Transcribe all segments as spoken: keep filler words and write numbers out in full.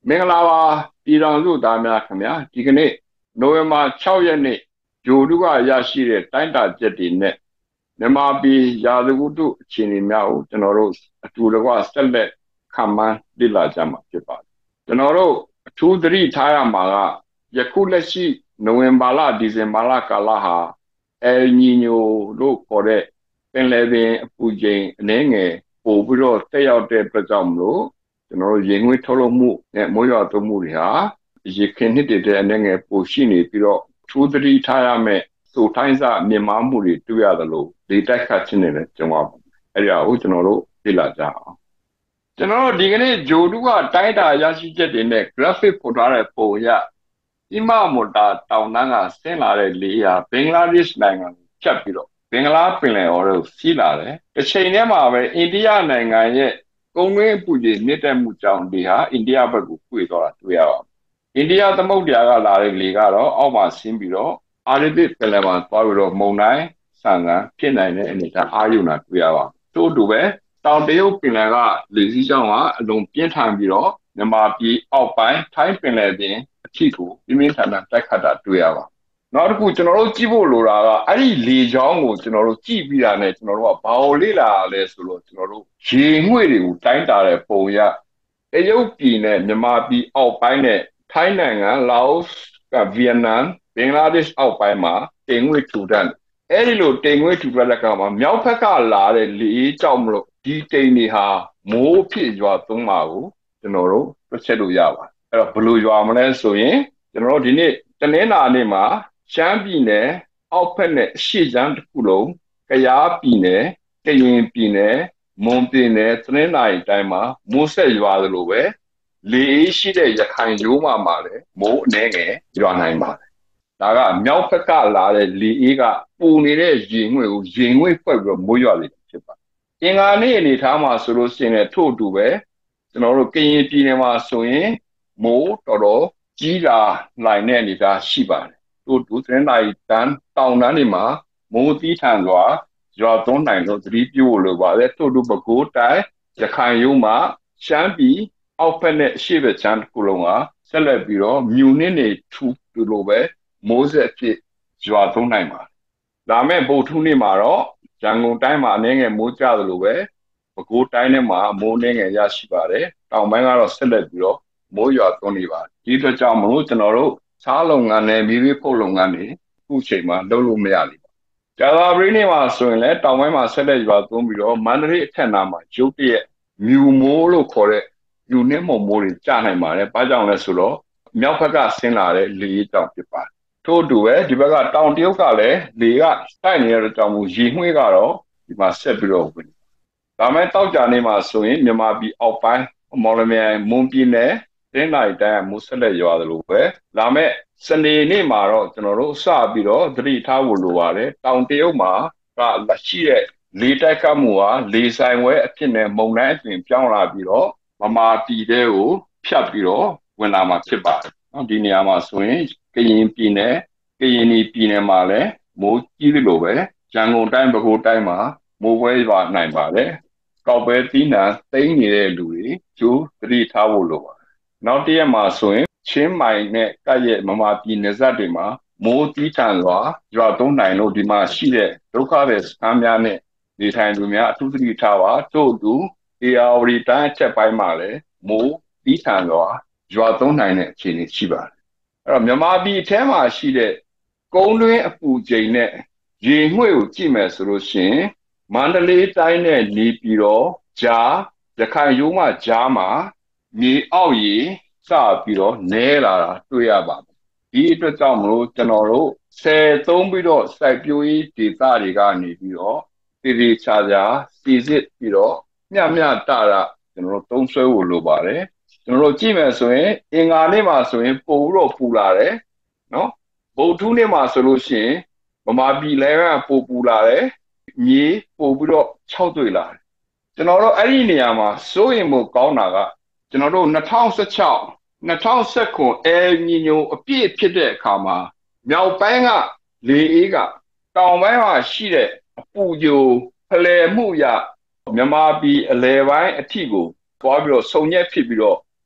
မင်္ဂလာပါပြည်တော်စုသားများခင်ဗျာဒီကနေ့နိုဝင်ဘာ၆ရက်နေ့ဂျိုတုကရရှိတဲ့တိုင်းတာချက်တွေနဲ့မြန်မာပြည်ရာသကုတုအခြေအနေများကိုကျွန်တော်တို့အတူတကွဆက်လက်ခံမှန်းလေ့လာကြမှာဖြစ်ပါတယ်ကျွန်တော်တို့အထူးသတိထားရမှာကယခုလက်ရှိနိုဝင်ဘာလဒီဇင်ဘာလကာလဟာအယ်နီညိုလို့ခေါ်တဲ့ပင်လယ်ပင်အပူချိန်အနည်းငယ်ပိုပြီးတော့တက်ရောက်တဲ့အတွက်ကြောင့်မလို့ကျွန်တော်တို့ရေငွေ့ထုတ်လုပ်မှုနဲ့မိုးရွာသွန်းမှုတွေဟာရေခင်နှစ်တည်းတဲ့အနေငယ်ပိုရှိနေပြီးတော့ထူးသတိထားရမယ်ဆိုထိုင်းစားမြင်မာမှုတွေတွေ့ရတယ်လို့ဒီတိုက်ခတ်ခြင်းတွေလည်းကျွန်တော်အဲ့ဒါကိုကျွန်တော်တို့သိလာကြအောင်ကျွန်တော်တို့ဒီကနေ့ဂျိုတုကတိုင်းတာရရှိချက်တွေနဲ့ graphic ပို့ထားတဲ့ပုံရအီမာမူတာတောင်တန်းကဆင်းလာတဲ့လေယာဘင်္ဂလားဒေ့ရှ်နိုင်ငံကိုဖြတ်ပြီးတော့ဘင်္ဂလားပင်လယ်အော်ကိုစီးလာတယ်တစ်ချိန်တည်းမှာပဲအိန္ဒိယနိုင်ငံရဲ့ကုန်းတွင်းအပူချိန်မြင့်တက်မှုကြောင့်ဒီဟာအိန္ဒိယဘက်ကိုပွေသွားတာတွေ့ရပါတယ်အိန္ဒိယသမုဒ္ဒရာကလာတဲ့လေကတော့အောက်မှာဆင်းပြီးတော့အာရဗစ်ပင်လယ်မှာသွားပြီးတော့မုန်တိုင်းဆန်ဆန်ဖြစ်နိုင်တဲ့အနေအထားအာရုံနာတွေ့ရပါတယ်ထို့အတူပဲတောင်တရုတ်ပင်လယ်ကလေစီးကြောင်းကအလွန်ပြင်းထန်ပြီးတော့မြန်မာပြည်အောက်ပိုင်းထိုင်းပင်လယ်ပြင်အထိကိုပြင်းပြင်းထန်ထန်တိုက်ခတ်တာတွေ့ရပါတယ်နောက်တစ်ခုကျွန်တော်တို့ကြည့်ဖို့လိုတာကအဲ့ဒီလေကြောင်းကိုကျွန်တော်တို့ကြည့်ပြီးတာနဲ့ကျွန်တော်တို့ကဘာကိုလေ့လာရလဲဆိုတော့ကျွန်တော်တို့ရေငွေ့တွေကိုတိုင်းတာတဲ့ပုံရတရုတ်ပြည်နဲ့မြန်မာပြည်အောက်ပိုင်းနဲ့ထိုင်းနိုင်ငံလာအိုကဗီယက်နမ်ဘင်္ဂလားဒေ့ရှ်အောက်ပိုင်းမှာတိမ်ငွေ့ထူထပ်အဲ့ဒီလိုတိမ်ငွေ့ထူထပ်တဲ့ကောင်မှာမြောက်ဘက်ကလာတဲ့လေကြောင့်မလို့ဒီတိမ်တွေဟာမိုးဖြစ်ရွာသွန်းမှာကိုကျွန်တော်တို့တွက်ချက်လို့ရပါတယ်အဲ့တော့ဘယ်လိုရွာမလဲဆိုရင်ကျွန်တော်တို့ဒီနေ့တနင်္လာနေ့မှာရှမ်းပြည်နယ်အောက်ဖက်နဲ့အရှေ့ချမ်းတစ်ခုလုံးကယားပြည်နယ်ကရင်ပြည်နယ်မွန်ပြည်နယ်တနင်္လာရီတိုင်းမှာမိုးဆက်ရွာသလိုပဲလေအေးရှိတဲ့ရခိုင်ရိုးမှာမှာလည်းမိုးအနှဲငယ်ရွာနိုင်ပါတယ်ဒါကမြောက်ဘက်ကလာတဲ့လေအေးကပူနေတဲ့ရေငွေ့ကိုရေငွေ့ဖွက်ပြီးတော့မိုးရွာလေဖြစ်ပါတယ်အင်္ဂါနေ့အနေထားမှာဆိုလို့ရှိရင်ထို့အတူပဲကျွန်တော်တို့ကရင်ပြည်နယ်မှာဆိုရင်မိုးတော်တော်ကြီးလာနိုင်တဲ့အနေအထားရှိပါတယ်တို့ဒုစရင်းနိုင်တန်းတောင်တန်းတွေမှာမိုးသီးထန်စွာရွာသွန်းနိုင်လို့သတိပြုလို့ပါတယ်တို့တို့ပဲခူးတိုင်းရခိုင်ရုံးမှာရှမ်းပြည်အောက်ဖက်နဲ့အရှေ့ဘက်ချမ်းတစ်ခုလုံးကဆက်လက်ပြီးတော့မြူနစ်နေထူတူလိုပဲမိုးဆက်ဖြစ်ရွာသွန်းနိုင်ပါတယ်ဒါမဲ့ဗုဒ္ဓနေ့မှာတော့ရန်ကုန်တိုင်းမှာအနေငယ်မိုးကျသလိုပဲပဲခူးတိုင်းထဲမှာမိုးအနေငယ်ရရှိပါတယ်တောင်ပိုင်းကတော့ဆက်လက်ပြီးတော့မိုးရွာသွန်းနေပါတယ်ဒီအတွက်ကြောင့်မလို့ကျွန်တော်တို့စားလုပ်ငန်းနဲ့မိမိဖုတ်လုပ်ငန်းတွေအခုချိန်မှာလုပ်လို့မရဘူး။ကြာသာပရိနေ့မှာဆိုရင်လည်းတောင်ပိုင်းမှာဆက်လက်ရွာသွန်းပြီးတော့မန္တလေးအထက်နားမှာရုတ်တရက်မြူမိုးလို့ခေါ်တဲ့မြူနှင်းမုံမိုးတွေကျနိုင်ပါတယ်။ဘာကြောင့်လဲဆိုတော့မြောက်ဘက်ကဆင်းလာတဲ့လေကြောင့်ဖြစ်ပါတယ်။ထို့အတူပဲဒီဘက်ကတောင်တရုတ်ကလည်းလေကတိုက်နေတဲ့ကြောင့်မို့ရေငွေ့ကတော့ဒီမှာဆက်ပြီးတော့ဝင်။ဒါမဲ့တောက်ကြနေမှာဆိုရင်မြန်မာပြည်အောက်ပိုင်းမော်လမြိုင်မွန်ပြည်နယ်တင်းနိုင်တိုင်းမိုးဆက်လက်ရွာတယ်လို့ပဲလာမဲ့စနေနေ့မှာတော့ကျွန်တော်တို့စပြီးတော့သတိထားဖို့လိုပါတယ်တောင်တရုတ်မှာကလက်ရှိတဲ့လေတိုက်ခတ်မှုဟာလေဆိုင်ဝဲအဖြစ်နဲ့မုန်တိုင်းအသွင်ပြောင်းလာပြီးတော့မမာပြည်တဲ့ကိုဖြတ်ပြီးတော့ဝင်လာမှာဖြစ်ပါတယ်နော်ဒီနေရာမှာဆိုရင်ကရင်ပြည်နယ်ကရင်ပြည်နယ်မှာလည်းမိုးကြီးတယ်လို့ပဲရန်ကုန်တိုင်းပဲခူးတိုင်းမှာမိုးပွဲရွာနိုင်ပါတယ်ကောက်ပဲသီးနှံသိမ်းနေတဲ့လူတွေကျိုးသတိထားဖို့လိုပါတယ်နောက်တစ်ရက်မှာဆိုရင်ချင်းမိုင်နဲ့ကပ်ရဲ့မမာပြည်နယ်စပ်တွေမှာမိုးတီးထန်စွာရွာသွန်းနိုင်လို့ဒီမှာရှိတဲ့ဒုက္ခတွေစခန်းများနဲ့နေထိုင်သူများအထူးသတိထားပါတို့သူ A R D တိုင်းအချက်ပိုင်းမှာလည်းမိုးတီးထန်စွာရွာသွန်းနိုင်တဲ့အခြေအနေရှိပါတယ်အဲ့တော့မြန်မာပြည်အထဲမှာရှိတဲ့ကုန်းတွင်းအပူချိန်နဲ့ရေငွေ့ကိုကြည့်မယ်ဆိုလို့ရှိရင်မန္တလေးတိုင်းနဲ့နေပြည်တော်ကြားရခိုင်ရိုးမကြားမှာမြေအောက်ရေစပြီးတော့နဲလာတာတွေ့ရပါမယ်ဒီအတွက်ကြောင့်မလို့ကျွန်တော်တို့ဆယ်သုံးပြီးတော့စိုက်ပျိုးရေးဒေသတွေကနေပြီးတော့တည်တည်ချာချာစီစစ်ပြီးတော့မျှမျှတတာကျွန်တော်တို့သုံးဆွဲဖို့လိုပါတယ်ကျွန်တော်တို့ကြည့်မယ်ဆိုရင်အင်္ဂါနေ့မှာဆိုရင်ပို့ပြီးတော့ပူလာတယ်နော်ဗုဒ္ဓနေ့မှာဆိုလို့ရှိရင်ဗမာပြည်လဲကပို့ပူလာတယ်မြေပို့ပြီးတော့ခြောက်တွေ့လာတယ်ကျွန်တော်တို့အဲ့ဒီနေရာမှာစိုးရင်မို့ကောင်းတာကကျွန်တော်တို့၂၀၁၆ ၂၀၁၉အဲညီညိုအပြည့်ဖြစ်တဲ့အခါမှာမြောက်ပိုင်းကလေအေးကတောင်ပိုင်းမှာရှိတဲ့အပူကြိုဖလှယ်မှုရမြန်မာပြည်အလဲပိုင်းအထိကိုသွားပြီးတော့စုံညက်ဖြစ်ပြီးတော့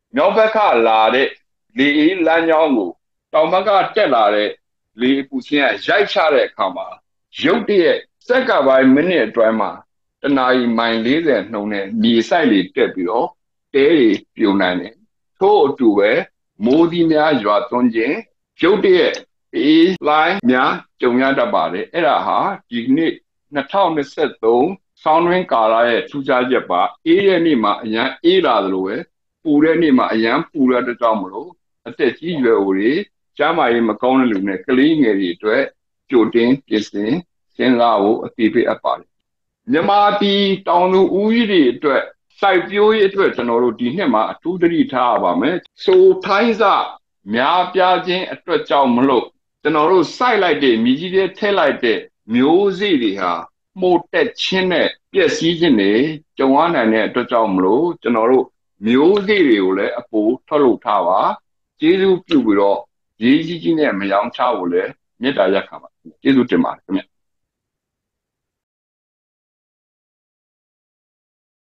မြောက်ဘက်ကလာတဲ့လေအေးလမ်းကြောင်းကိုတောင်ဘက်ကတက်လာတဲ့လေပူချင်းကရိုက်ချတဲ့အခါမှာရုတ်တရက်စက္ကန့်ပိုင်းမိနစ်အတွင်းမှာတနာရီမိုင်လေးဆယ်နှုန်းနဲ့မြေဆိုင်တွေတက်ပြီးတော့တဲတွေပြိုနိုင်တယ်ထို့အတူပဲမိုးသီးများရွာသွန်းခြင်းရုတ်တရက်အေးလိုင်းများကြုံရတတ်ပါတယ်အဲ့ဒါဟာဒီနေ့နှစ်ထောင်နှစ်ဆယ်သုံးဆောင်းတွင်းကာလရဲ့ထူးခြားချက်ပါအေးတဲ့နေ့မှာအရန်အေးလာသလိုပဲပူတဲ့နေ့မှာအရန်ပူရတဲ့ကြောင့်မလို့အသက်ကြီးရွယ်အိုတွေကျန်းမာရေးမကောင်းတဲ့လူနဲ့ကလေးငယ်တွေအတွက်ကြိုတင်ပြင်ဆင်စဉ်းစားဖို့အသိပေးအပ်ပါတယ်မြန်မာပြည်တောင်သူဦးကြီးတွေအတွက်စိုက်ပျိုးရေးအတွက်ကျွန်တော်တို့ဒီနှစ်မှာအထူးသတိထားရပါမယ်ဆိုထိုင်းစများပြားခြင်းအတွက်ကြောင့်မလို့ကျွန်တော်တို့စိုက်လိုက်တဲ့မြည်ကြီးတွေထည့်လိုက်တဲ့မျိုးစေ့တွေဟာမှုတ်တက်ခြင်းနဲ့ပျက်စီးခြင်းတွေကြုံရနိုင်တဲ့အတွက်ကြောင့်မလို့ကျွန်တော်တို့မျိုးစေ့တွေကိုလည်းအပိုထုတ်လုပ်ထားပါကျေးဇူးပြုပြီးတော့ရေးကြီးကြီးနဲ့မယောင်းချဖို့လည်းမေတ္တာရပ်ခံပါကျေးဇူးတင်ပါတယ်ခင်ဗျ